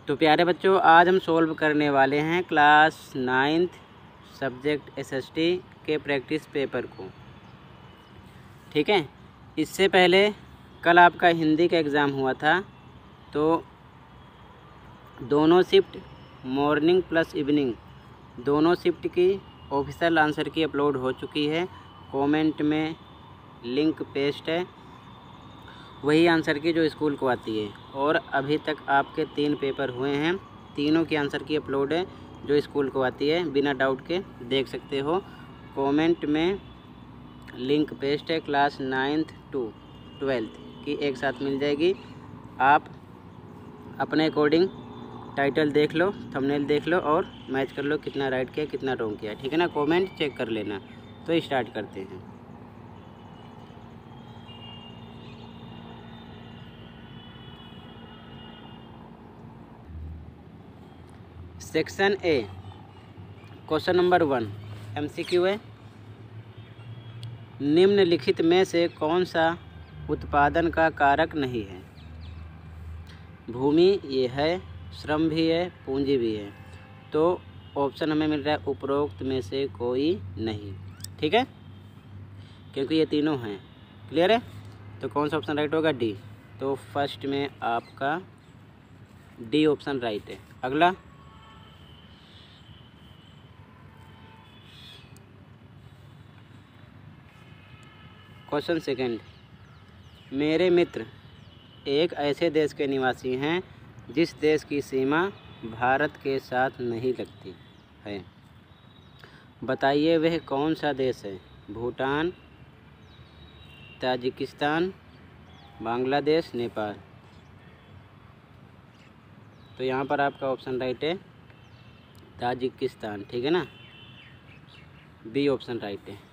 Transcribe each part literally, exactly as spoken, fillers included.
तो प्यारे बच्चों, आज हम सॉल्व करने वाले हैं क्लास नाइन्थ सब्जेक्ट एसएसटी के प्रैक्टिस पेपर को। ठीक है, इससे पहले कल आपका हिंदी का एग्ज़ाम हुआ था, तो दोनों शिफ्ट मॉर्निंग प्लस इवनिंग दोनों शिफ्ट की ऑफिशियल आंसर की अपलोड हो चुकी है। कमेंट में लिंक पेस्ट है, वही आंसर की जो स्कूल को आती है। और अभी तक आपके तीन पेपर हुए हैं, तीनों की आंसर की अपलोड है जो स्कूल को आती है, बिना डाउट के देख सकते हो। कमेंट में लिंक पेस्ट है, क्लास नाइन्थ टू ट्वेल्थ की एक साथ मिल जाएगी। आप अपने अकॉर्डिंग टाइटल देख लो, थंबनेल देख लो और मैच कर लो कितना राइट किया कितना रॉन्ग किया। ठीक है ना, कमेंट चेक कर लेना। तो स्टार्ट करते हैं। Section A, question number one MCQ है। निम्नलिखित में से कौन सा उत्पादन का कारक नहीं है? भूमि ये है, श्रम भी है, पूंजी भी है। तो ऑप्शन हमें मिल रहा है उपरोक्त में से कोई नहीं। ठीक है, क्योंकि ये तीनों हैं। क्लियर है? तो कौन सा ऑप्शन राइट होगा? डी। तो फर्स्ट में आपका डी ऑप्शन राइट है। अगला क्वेश्चन सेकंड, मेरे मित्र एक ऐसे देश के निवासी हैं जिस देश की सीमा भारत के साथ नहीं लगती है। बताइए वह कौन सा देश है? भूटान, ताजिकिस्तान, बांग्लादेश, नेपाल। तो यहाँ पर आपका ऑप्शन राइट है ताजिकिस्तान। ठीक है ना, बी ऑप्शन राइट है।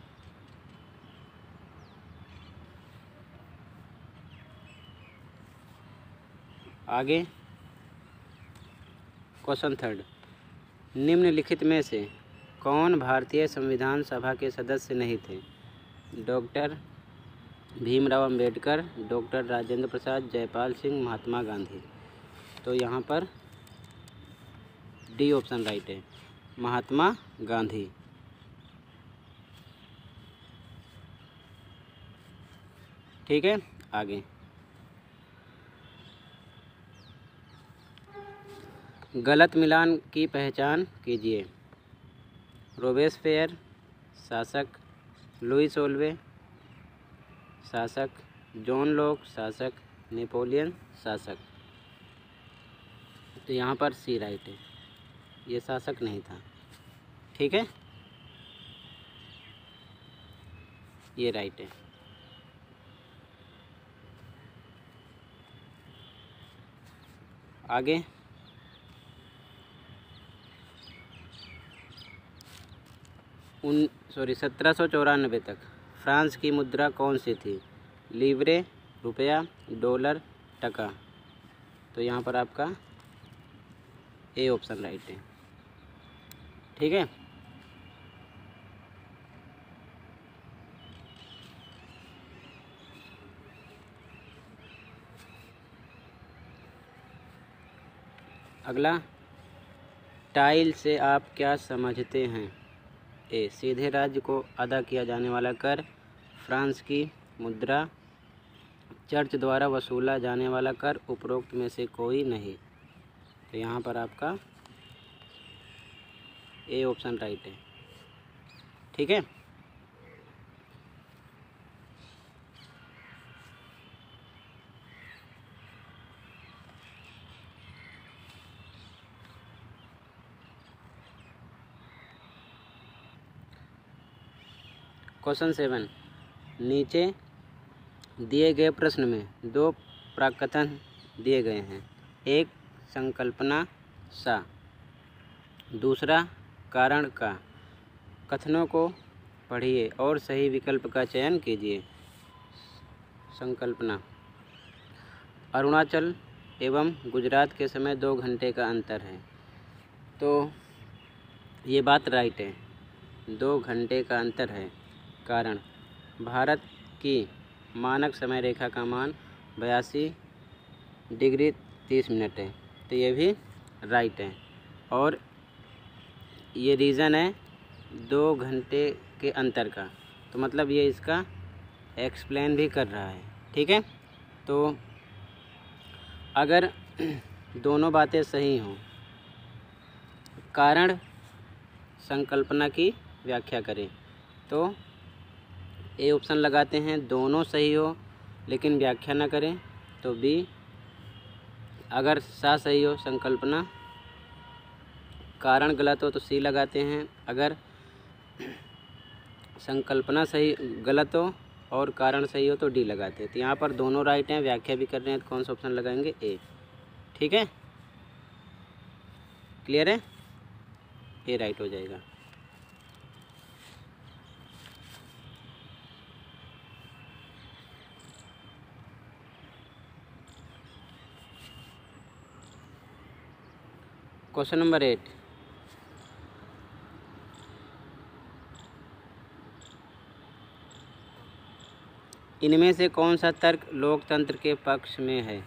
आगे क्वेश्चन थर्ड, निम्नलिखित में से कौन भारतीय संविधान सभा के सदस्य नहीं थे? Doctor Bhimrao Ambedkar, doctor Rajendra Prasad, Jaipal Singh, Mahatma Gandhi. तो यहाँ पर डी ऑप्शन राइट है, महात्मा गांधी। ठीक है, आगे गलत मिलान की पहचान कीजिए। रोबेस्पियर शासक, लुई सोल्वे शासक, जॉन लॉक शासक, नेपोलियन शासक। तो यहाँ पर सी राइट है, ये शासक नहीं था। ठीक है, ये राइट है। आगे उन सॉरी सत्रह सौ चौरानवे तक फ्रांस की मुद्रा कौन सी थी? लीवरे, रुपया, डॉलर, टका। तो यहाँ पर आपका ए ऑप्शन राइट है। ठीक है, अगला टाइल से आप क्या समझते हैं? ए सीधे राज्य को अदा किया जाने वाला कर, फ्रांस की मुद्रा, चर्च द्वारा वसूला जाने वाला कर, उपरोक्त में से कोई नहीं। तो यहाँ पर आपका ए ऑप्शन राइट है। ठीक है, क्वेश्चन सेवन, नीचे दिए गए प्रश्न में दो प्राकथन दिए गए हैं। एक संकल्पना सा, दूसरा कारण का। कथनों को पढ़िए और सही विकल्प का चयन कीजिए। संकल्पना, अरुणाचल एवं गुजरात के समय दो घंटे का अंतर है। तो ये बात राइट है, दो घंटे का अंतर है। कारण, भारत की मानक समय रेखा का मान बयासी डिग्री तीस मिनट है। तो ये भी राइट है। और ये रीज़न है दो घंटे के अंतर का, तो मतलब ये इसका एक्सप्लेन भी कर रहा है। ठीक है, तो अगर दोनों बातें सही हों, कारण संकल्पना की व्याख्या करें, तो ए ऑप्शन लगाते हैं। दोनों सही हो लेकिन व्याख्या ना करें तो बी। अगर सा सही हो संकल्पना, कारण गलत हो तो सी लगाते हैं। अगर संकल्पना सही गलत हो और कारण सही हो तो डी लगाते हैं। तो यहाँ पर दोनों राइट हैं, व्याख्या भी कर रहे हैं, तो कौन सा ऑप्शन लगाएंगे? ए। ठीक है, क्लियर है? ए राइट हो जाएगा। क्वेश्चन नंबर एट, इनमें से कौन सा तर्क लोकतंत्र के पक्ष में है?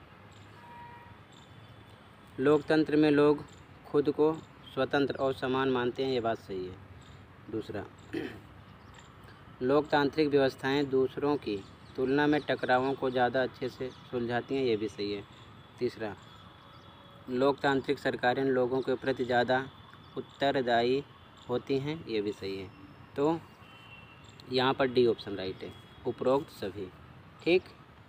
लोकतंत्र में लोग खुद को स्वतंत्र और समान मानते हैं, ये बात सही है। दूसरा, लोकतांत्रिक व्यवस्थाएं दूसरों की तुलना में टकरावों को ज़्यादा अच्छे से सुलझाती हैं, ये भी सही है। तीसरा, लोकतांत्रिक सरकारें लोगों के प्रति ज़्यादा उत्तरदायी होती हैं, ये भी सही है। तो यहाँ पर डी ऑप्शन राइट है, उपरोक्त सभी। ठीक,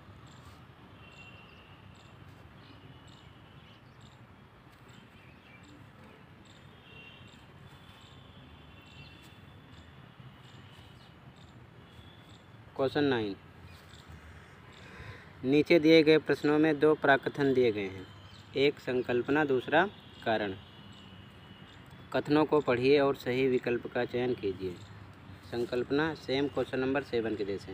क्वेश्चन नाइन, नीचे दिए गए प्रश्नों में दो प्राकथन दिए गए हैं, एक संकल्पना, दूसरा कारण। कथनों को पढ़िए और सही विकल्प का चयन कीजिए। संकल्पना सेम क्वेश्चन नंबर सेवन के जैसे।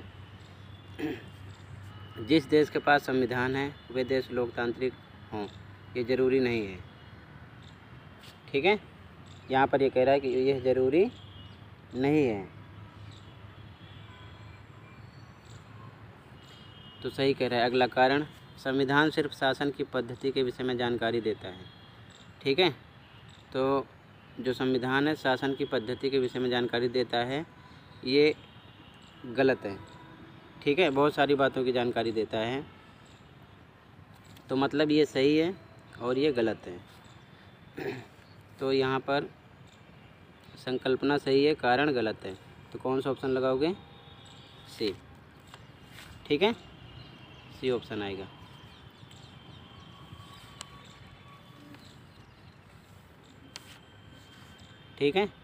जिस देश के पास संविधान है वे देश लोकतांत्रिक हों, ये ज़रूरी नहीं है। ठीक है, यहाँ पर ये कह रहा है कि यह ज़रूरी नहीं है, तो सही कह रहा है। अगला कारण, संविधान सिर्फ शासन की पद्धति के विषय में जानकारी देता है। ठीक है, तो जो संविधान है शासन की पद्धति के विषय में जानकारी देता है, ये गलत है। ठीक है, बहुत सारी बातों की जानकारी देता है, तो मतलब ये सही है और ये गलत है। तो यहाँ पर संकल्पना सही है, कारण गलत है, तो कौन सा ऑप्शन लगाओगे? सी। ठीक है, सी ऑप्शन आएगा। ठीक है,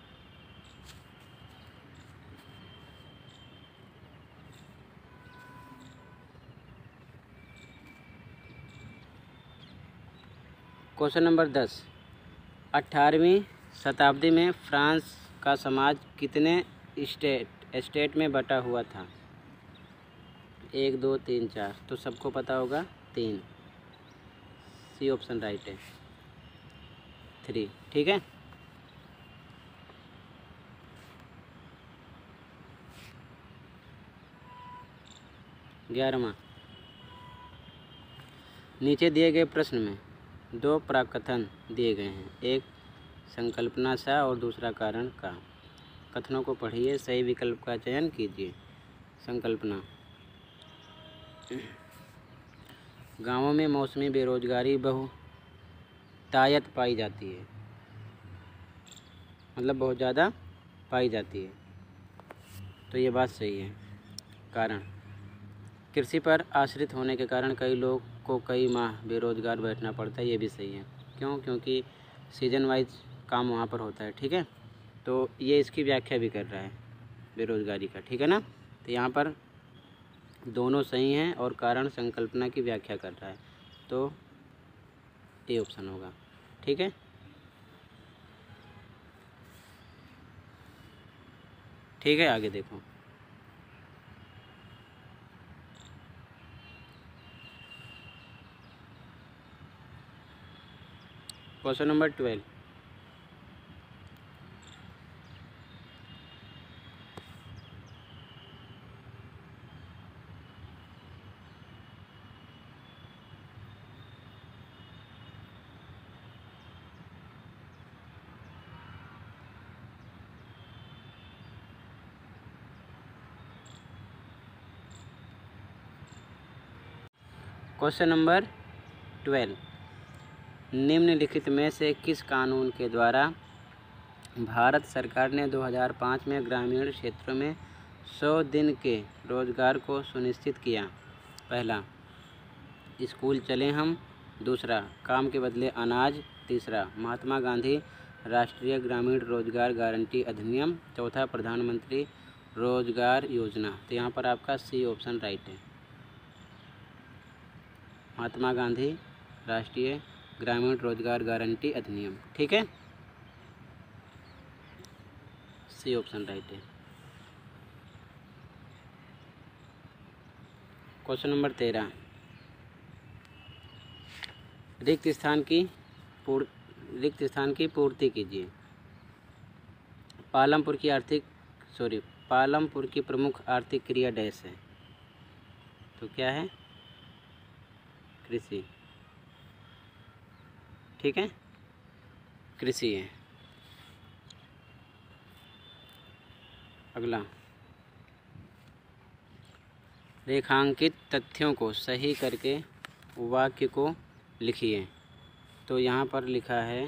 क्वेश्चन नंबर दस, अट्ठारहवीं शताब्दी में फ्रांस का समाज कितने स्टेट स्टेट में बटा हुआ था? एक, दो, तीन, चार, तो सबको पता होगा तीन। सी ऑप्शन राइट है, थ्री। ठीक है, ग्यारहवां, नीचे दिए गए प्रश्न में दो प्राकथन दिए गए हैं, एक संकल्पना सा और दूसरा कारण का। कथनों को पढ़िए, सही विकल्प का चयन कीजिए। संकल्पना, गांवों में मौसमी बेरोजगारी बहुतायत पाई जाती है, मतलब बहुत ज़्यादा पाई जाती है, तो ये बात सही है। कारण, कृषि पर आश्रित होने के कारण कई लोग को कई माह बेरोजगार बैठना पड़ता है, ये भी सही है। क्यों? क्योंकि सीजन वाइज काम वहाँ पर होता है। ठीक है, तो ये इसकी व्याख्या भी कर रहा है बेरोजगारी का। ठीक है ना, तो यहाँ पर दोनों सही हैं और कारण संकल्पना की व्याख्या कर रहा है, तो ए ऑप्शन होगा। ठीक है, ठीक है, आगे देखो। Question number twelve, question number twelve, निम्नलिखित में से किस कानून के द्वारा भारत सरकार ने दो हज़ार पाँच में ग्रामीण क्षेत्रों में सौ दिन के रोजगार को सुनिश्चित किया? पहला, स्कूल चले हम। दूसरा, काम के बदले अनाज। तीसरा, महात्मा गांधी राष्ट्रीय ग्रामीण रोजगार गारंटी अधिनियम। चौथा, प्रधानमंत्री रोजगार योजना। तो यहाँ पर आपका सी ऑप्शन राइट है, महात्मा गांधी राष्ट्रीय ग्रामीण रोजगार गारंटी अधिनियम। ठीक है, सी ऑप्शन राइट है। क्वेश्चन नंबर तेरह, रिक्त स्थान की पूर रिक्त स्थान की पूर्ति कीजिए। पालमपुर की आर्थिक सॉरी पालमपुर की प्रमुख आर्थिक क्रिया डैश है। तो क्या है? कृषि। ठीक है, कृषि है। अगला, रेखांकित तथ्यों को सही करके वाक्य को लिखिए। तो यहाँ पर लिखा है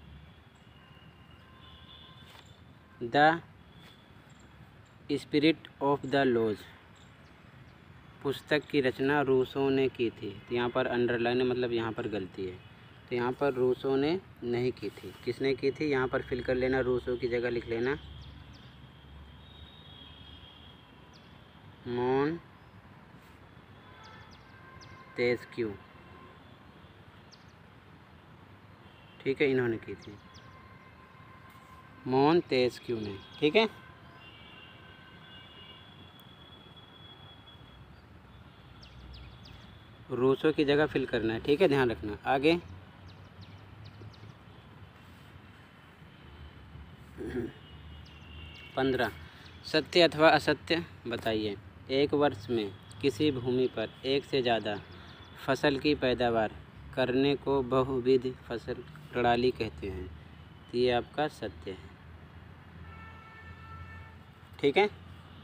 the spirit of the laws पुस्तक की रचना रूसो ने की थी। तो यहाँ पर अंडरलाइन मतलब यहाँ पर गलती है। तो यहाँ पर रूसो ने नहीं की थी, किसने की थी? यहाँ पर फिल कर लेना, रूसो की जगह लिख लेना मॉन तेस्क्यू। ठीक है, इन्होंने की थी, मॉन तेस्क्यू ने। ठीक है, रूसो की जगह फिल करना है। ठीक है, ध्यान रखना। आगे पंद्रह, सत्य अथवा असत्य बताइए। एक वर्ष में किसी भूमि पर एक से ज़्यादा फसल की पैदावार करने को बहुविध फसल प्रणाली कहते हैं। तो ये आपका सत्य है। ठीक है,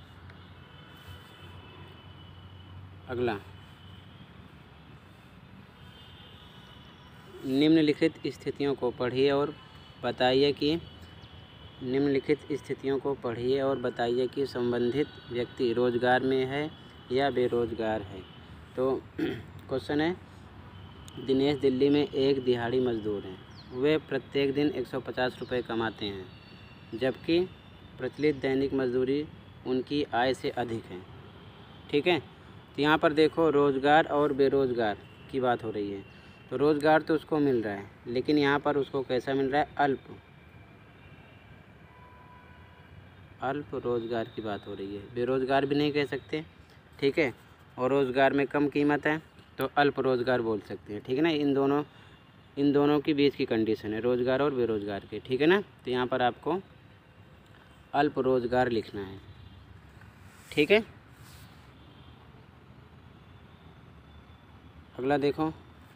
अगला, निम्नलिखित स्थितियों को पढ़िए और बताइए कि निम्नलिखित स्थितियों को पढ़िए और बताइए कि संबंधित व्यक्ति रोजगार में है या बेरोजगार है। तो क्वेश्चन है, दिनेश दिल्ली में एक दिहाड़ी मजदूर हैं। वे प्रत्येक दिन एक सौ पचास रुपये कमाते हैं, जबकि प्रचलित दैनिक मजदूरी उनकी आय से अधिक है। ठीक है, तो यहाँ पर देखो रोज़गार और बेरोज़गार की बात हो रही है। तो रोज़गार तो उसको मिल रहा है, लेकिन यहाँ पर उसको कैसा मिल रहा है? अल्प अल्प रोज़गार की बात हो रही है। बेरोज़गार भी नहीं कह सकते। ठीक है, और रोज़गार में कम कीमत है तो अल्प रोज़गार बोल सकते हैं। ठीक है ना, इन दोनों इन दोनों के बीच की कंडीशन है, रोज़गार और बेरोज़गार के। ठीक है ना, तो यहाँ पर आपको अल्प रोज़गार लिखना है। ठीक है, अगला देखो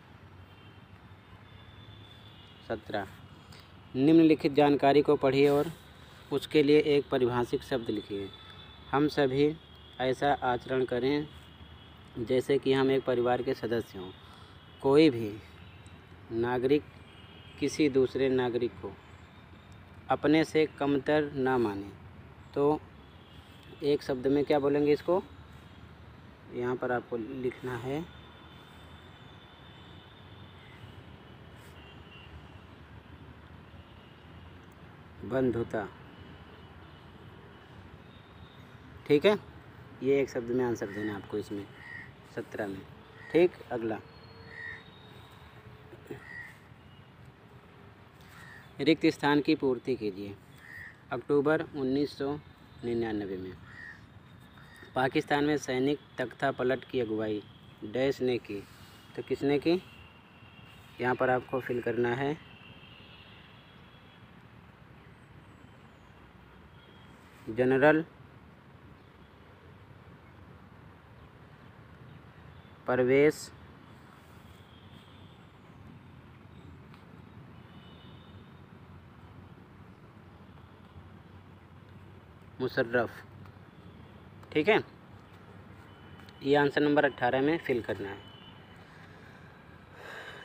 सत्रह, निम्नलिखित जानकारी को पढ़िए और उसके लिए एक परिभाषित शब्द लिखिए। हम सभी ऐसा आचरण करें जैसे कि हम एक परिवार के सदस्य हों। कोई भी नागरिक किसी दूसरे नागरिक को अपने से कमतर ना माने। तो एक शब्द में क्या बोलेंगे इसको? यहाँ पर आपको लिखना है बंधुता। ठीक है, ये एक शब्द में आंसर देना आपको इसमें सत्रह में। ठीक, अगला, रिक्त स्थान की पूर्ति कीजिए। अक्टूबर उन्नीस सौ निन्यानवे में पाकिस्तान में सैनिक तख्ता पलट की अगुवाई डैश ने की। तो किसने की? यहाँ पर आपको फिल करना है जनरल परवेज़ मुशर्रफ। ठीक है, ये आंसर नंबर अट्ठारह में फिल करना है।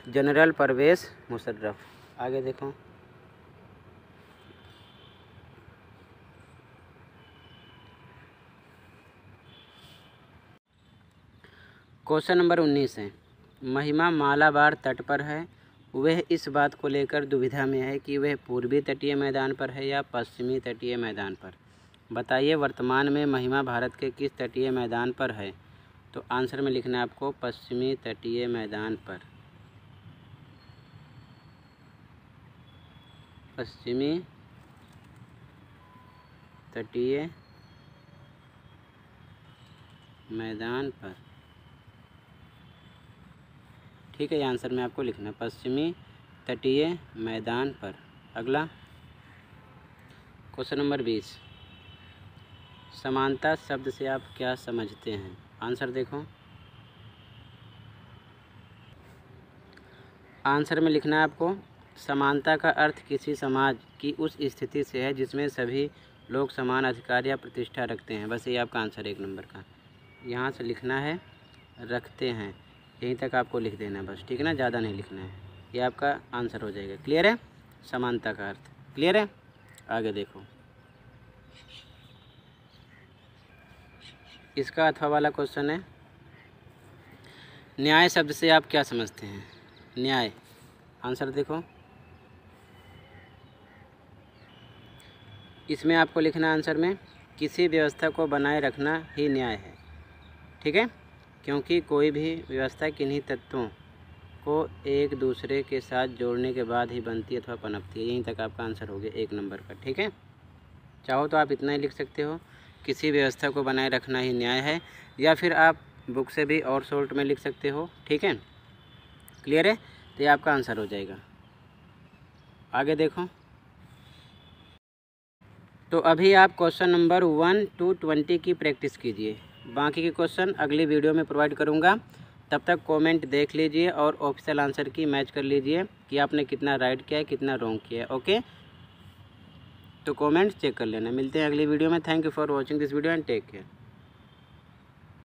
जनरल परवेज़ मुशर्रफ। आगे देखो, क्वेश्चन नंबर उन्नीस है, महिमा मालाबार तट पर है। वह इस बात को लेकर दुविधा में है कि वह पूर्वी तटीय मैदान पर है या पश्चिमी तटीय मैदान पर। बताइए वर्तमान में महिमा भारत के किस तटीय मैदान पर है। तो आंसर में लिखना है आपको पश्चिमी तटीय मैदान पर। पश्चिमी तटीय मैदान पर, ठीक है। ये आंसर में आपको लिखना है पश्चिमी तटीय मैदान पर। अगला क्वेश्चन नंबर बीस, समानता शब्द से आप क्या समझते हैं। आंसर देखो, आंसर में लिखना है आपको समानता का अर्थ किसी समाज की उस स्थिति से है जिसमें सभी लोग समान अधिकार या प्रतिष्ठा रखते हैं। बस ये आपका आंसर एक नंबर का। यहाँ से लिखना है रखते हैं, यहीं तक आपको लिख देना है बस, ठीक है ना, ज़्यादा नहीं लिखना है। ये आपका आंसर हो जाएगा। क्लियर है, समानता का अर्थ क्लियर है। आगे देखो, इसका अथवा वाला क्वेश्चन है, न्याय शब्द से आप क्या समझते हैं। न्याय, आंसर देखो, इसमें आपको लिखना आंसर में किसी व्यवस्था को बनाए रखना ही न्याय है, ठीक है, क्योंकि कोई भी व्यवस्था किन्हीं तत्वों को एक दूसरे के साथ जोड़ने के बाद ही बनती है अथवा पनपती है। यहीं तक आपका आंसर हो गया एक नंबर का, ठीक है। चाहो तो आप इतना ही लिख सकते हो, किसी व्यवस्था को बनाए रखना ही न्याय है, या फिर आप बुक से भी और शॉर्ट में लिख सकते हो, ठीक है। क्लियर है, तो ये आपका आंसर हो जाएगा। आगे देखो, तो अभी आप question number one two twenty की प्रैक्टिस कीजिए। बाकी के क्वेश्चन अगली वीडियो में प्रोवाइड करूँगा। तब तक कमेंट देख लीजिए और ऑफिशियल आंसर की मैच कर लीजिए कि आपने कितना राइट किया है, कितना रॉन्ग किया है। ओके, तो कमेंट चेक कर लेना। मिलते हैं अगली वीडियो में। Thank you for watching this video and take care.